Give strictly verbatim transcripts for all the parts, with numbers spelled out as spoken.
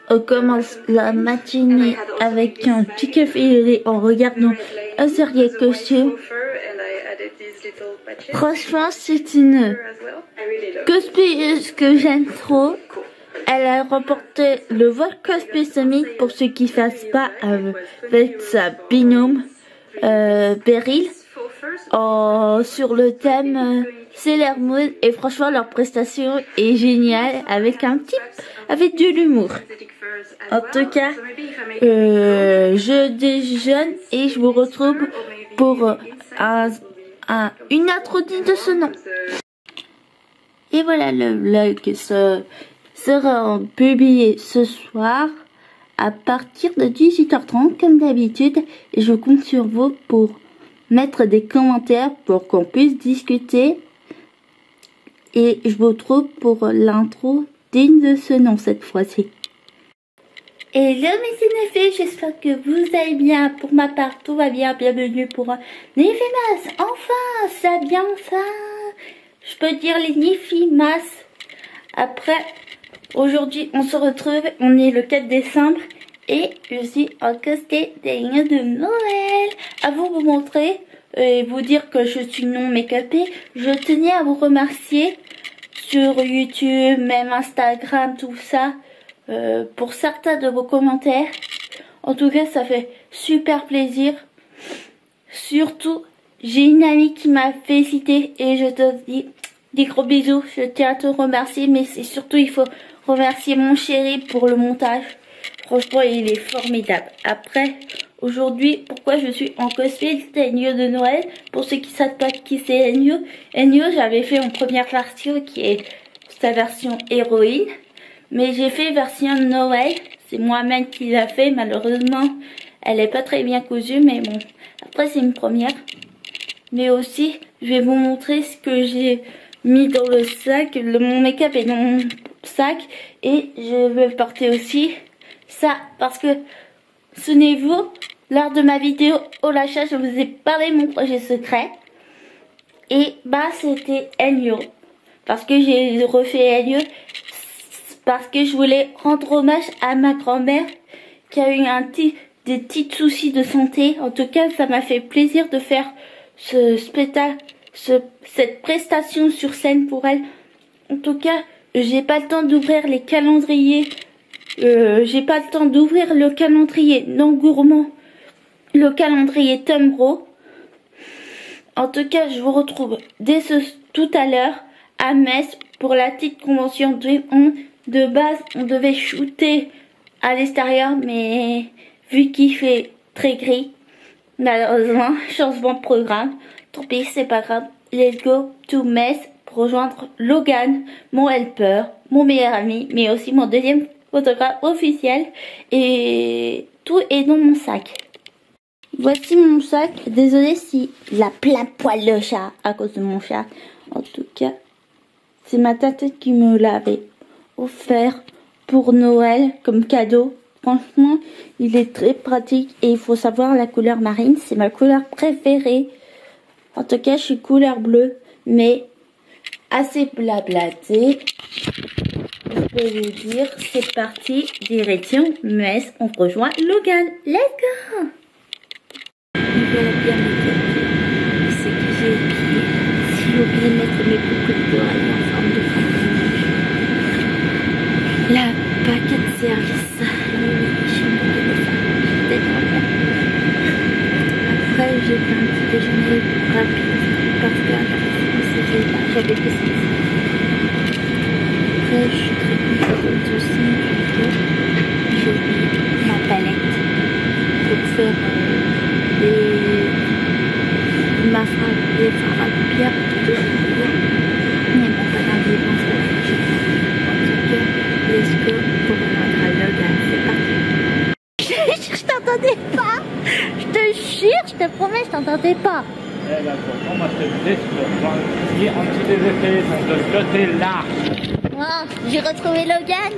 on commence la matinée avec un petit café en regardant un série costume. Franchement, c'est une cosplayeuse que j'aime trop. Elle a remporté le World Cosplay Summit pour ceux qui ne savent pas avec sa binôme euh, Beryl en, sur le thème euh, Sailor Moon, et franchement leur prestation est géniale avec un petit avec de l'humour. En tout cas, euh, je déjeune et je vous retrouve pour un, un, une introduction de ce nom. Et voilà, le vlog se, sera publié ce soir à partir de dix-huit heures trente comme d'habitude, et je compte sur vous pour mettre des commentaires pour qu'on puisse discuter, et je vous retrouve pour l'intro digne de ce nom cette fois-ci. Hello mes cinéphées, j'espère que vous allez bien. Pour ma part, tout va bien. Bienvenue pour un Néphimas. Enfin, ça bien enfin. Je peux dire les Néphimas. Après, aujourd'hui, on se retrouve. On est le quatre décembre et je suis en cosplay des liens de Noël. À vous vous montrer et vous dire que je suis non make-upée. Je tenais à vous remercier sur YouTube, même Instagram, tout ça. Euh, pour certains de vos commentaires. En tout cas, ça fait super plaisir. Surtout, j'ai une amie qui m'a félicité et je te dis des gros bisous. Je tiens à te remercier, mais c'est surtout, il faut remercier mon chéri pour le montage. Franchement, il est formidable. Après, aujourd'hui, pourquoi je suis en cosplay Ennio de Noël? Pour ceux qui ne savent pas qui c'est Ennio, Ennio, j'avais fait en première version qui est sa version héroïne. Mais j'ai fait version Noël, c'est moi-même qui l'a fait, malheureusement elle est pas très bien cousue, mais bon, après c'est une première. Mais aussi, je vais vous montrer ce que j'ai mis dans le sac, le, mon make-up est dans mon sac, et je vais porter aussi ça, parce que, souvenez-vous, lors de ma vidéo au lâchage, je vous ai parlé de mon projet secret, et bah c'était Ennio, parce que j'ai refait Ennio, parce que je voulais rendre hommage à ma grand-mère qui a eu un petit, des petits soucis de santé. En tout cas, ça m'a fait plaisir de faire ce spectacle, ce, cette prestation sur scène pour elle. En tout cas, j'ai pas le temps d'ouvrir les calendriers. Euh, j'ai pas le temps d'ouvrir le calendrier non gourmand, le calendrier Tumblr. En tout cas, je vous retrouve dès ce, tout à l'heure à Metz pour la petite convention de on. De base, on devait shooter à l'extérieur, mais vu qu'il fait très gris, malheureusement, changement de programme. Tant pis, c'est pas grave. Let's go to Metz pour rejoindre Logan, mon helper, mon meilleur ami, mais aussi mon deuxième photographe officiel. Et tout est dans mon sac. Voici mon sac. Désolée si il a plein poil de chat à cause de mon chat. En tout cas, c'est ma tante qui me l'avait offert pour Noël comme cadeau. Franchement, il est très pratique et il faut savoir la couleur marine, c'est ma couleur préférée. En tout cas, je suis couleur bleue, mais assez blablaté. Je peux vous dire, c'est parti, direction Metz, on rejoint Logan. Let's go! Voilà bien mes c'est que j'ai oublié. Si j'ai oublié de mettre mes boucles d'oreilles en forme de femme. La paquet de service. Je suis après, j'ai fait un petit déjeuner rapide parce que j'avais fait ça. Après, je suis très contente aussi. J'ai mis ma palette pour faire euh, des ma frappe, des fards à pierre. Mais bon, pas grave, je pense que je en tout cas. Let's go pour rentrer à Logan, c'est parti. Je t'entendais pas. Je te jure, je te promets, je t'entendais pas. Eh ben pourtant, moi je te disais, tu peux prendre ici en dessous des effets, donc de ce côté-là. Oh, j'ai retrouvé Logan.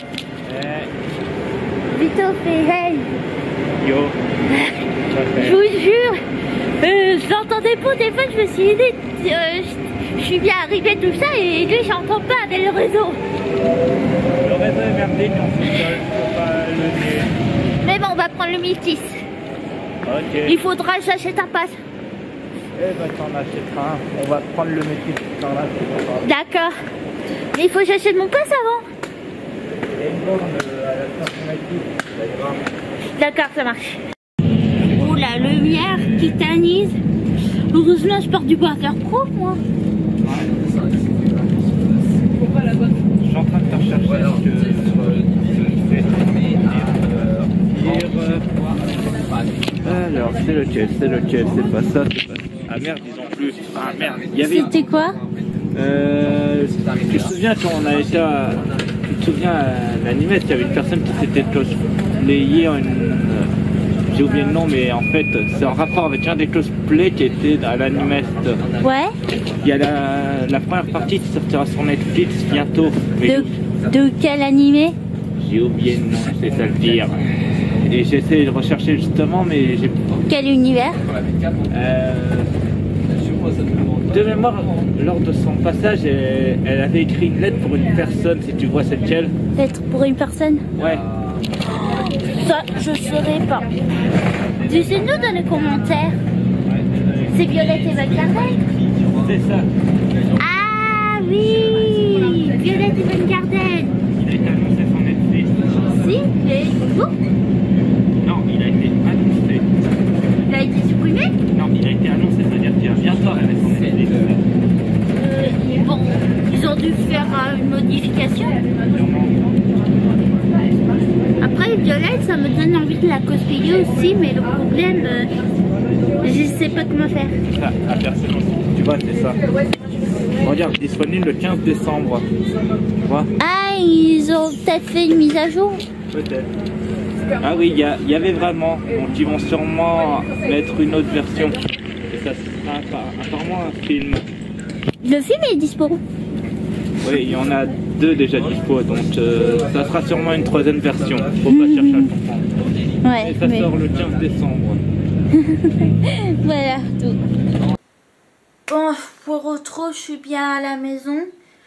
Eh. Vito fait hey. Yo. Je vous jure, euh, je l'entendais pas au téléphone, je me suis dit, euh, je, je suis bien arrivée tout ça et lui j'entends pas avec le réseau. Le réseau est merdique, on s'isole, faut pas Mais bon, on va prendre le Multis. Ok. Il faudra que j'achète un pass. Eh ben, t'en achèteras un. On va prendre le métier par là. D'accord. Mais il faut que j'achète mon pass avant. Il y a une borne euh, à la station métier. D'accord, ça marche. Oh la lumière titanise. Heureusement, je porte du waterproof, moi. Je suis en train de te rechercher parce que alors c'est lequel, c'est lequel, c'est pas ça, c'est pas ça. Ah merde, ils ont plus. Ah merde, il y avait. C'était quoi? Euh, tu te souviens quand on a été à. Tu te souviens à l'animette, il y avait une personne qui s'était cosplayée en une. J'ai oublié le nom, mais en fait, c'est en rapport avec un des cosplays qui était à l'animette. Ouais. Il y a la, la première partie qui sortira sur Netflix bientôt. De, de quel animé? J'ai oublié le nom, c'est ça le pire. Et j'essaie de rechercher justement, mais j'ai. Quel univers? Euh, de mémoire, lors de son passage, elle, elle avait écrit une lettre pour une personne, si tu vois c'est lequel. Lettre pour une personne? Ouais. Ça, je saurais pas. Dites-nous dans les commentaires. C'est Violette et Vanguarden? C'est ça. Ah oui, Violette et Vanguarden. Il a été annoncé sur Netflix. Si, mais bon. Non, il a été annoncé. Il a été supprimé? Non, il a été annoncé, c'est-à-dire qu'il va bientôt arriver sur Netflix. Euh, bon, ils ont dû faire euh, une modification. Après, Violette, ça me donne envie de la cosplayer aussi, mais le problème, euh, je sais pas comment faire. Ça, à personne aussi. Tu vois, c'est ça. Regarde, disponible le quinze décembre. Tu vois? Ah, ils ont peut-être fait une mise à jour? Peut-être. Ah oui, il y, y avait vraiment. Donc ils vont sûrement mettre une autre version. Et ça sera apparemment un film. Le film est dispo. Oui, il y en a deux déjà dispo, donc euh, ça sera sûrement une troisième version. Faut pas chercher à comprendre. Ouais. Et ça mais... sort le quinze décembre. Voilà, tout. Bon, pour autre, je suis bien à la maison.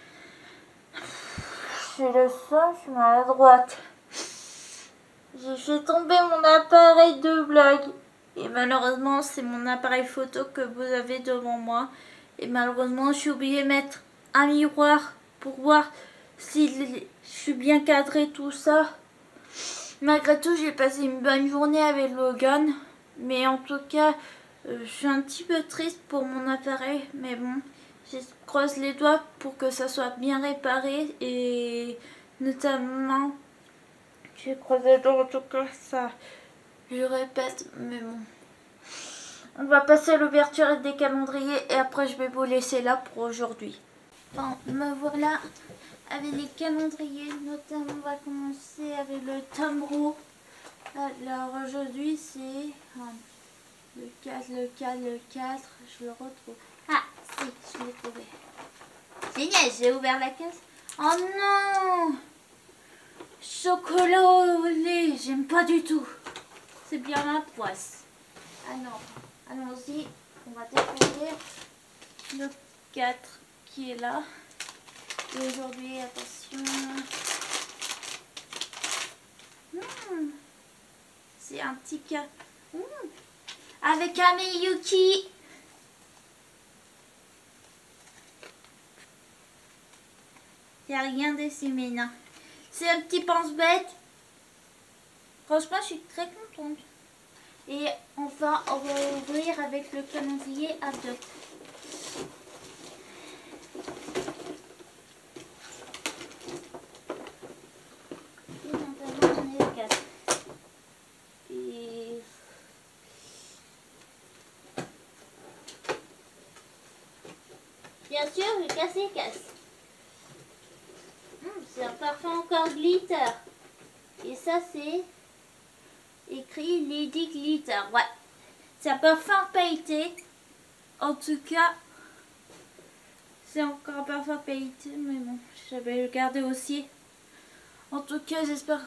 Je le sens, je suis maladroite. J'ai fait tomber mon appareil de vlog. Et malheureusement, c'est mon appareil photo que vous avez devant moi. Et malheureusement, j'ai oublié de mettre un miroir pour voir si je suis bien cadré, tout ça. Malgré tout, j'ai passé une bonne journée avec Logan. Mais en tout cas, euh, je suis un petit peu triste pour mon appareil. Mais bon, je croise les doigts pour que ça soit bien réparé. Et notamment, j'ai croisé les doigts en tout cas, ça, je répète, mais bon. On va passer à l'ouverture des calendriers et après je vais vous laisser là pour aujourd'hui. Bon, me voilà avec les calendriers, notamment on va commencer avec le Tombrou. Alors aujourd'hui c'est le quatre, le quatre, le quatre, je le retrouve. Ah si, je l'ai trouvé. Génial, j'ai ouvert la caisse. Oh non! Chocolat au lait, j'aime pas du tout. C'est bien ma poisse. Alors, allons-y, on va découvrir le quatre qui est là. Et aujourd'hui, attention. Mmh. C'est un petit cas. Mmh. Avec un Miyuki. Il n'y a rien dessus, mais non. C'est un petit pense-bête. Franchement, je suis très contente. Et enfin, on va ouvrir avec le calendrier adopte. Et notamment, on est le quatre. Et... bien sûr, je casse les cases. Hum, c'est un parfum encore glitter. Et ça, c'est écrit Lady Glitter. Ouais. C'est un parfum pailleté. En tout cas, c'est encore un parfum pailleté. Mais bon, je vais le garder aussi. En tout cas, j'espère.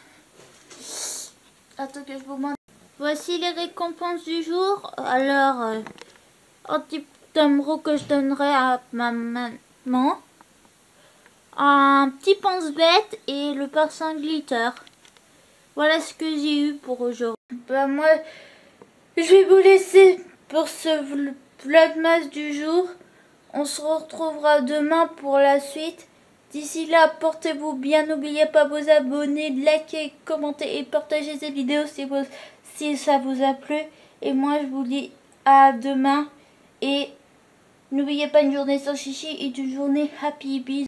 Attends que je vous montre. Voici les récompenses du jour. Alors, euh, un petit tombereau que je donnerai à ma maman. Un petit pense-bête et le parfum glitter. Voilà ce que j'ai eu pour aujourd'hui. Bah moi, je vais vous laisser pour ce vlogmas du jour. On se retrouvera demain pour la suite. D'ici là, portez-vous bien. N'oubliez pas de vous abonner, de liker, commenter et partager cette vidéo si, vous, si ça vous a plu. Et moi, je vous dis à demain. Et n'oubliez pas une journée sans chichi et une journée happy. Bisous.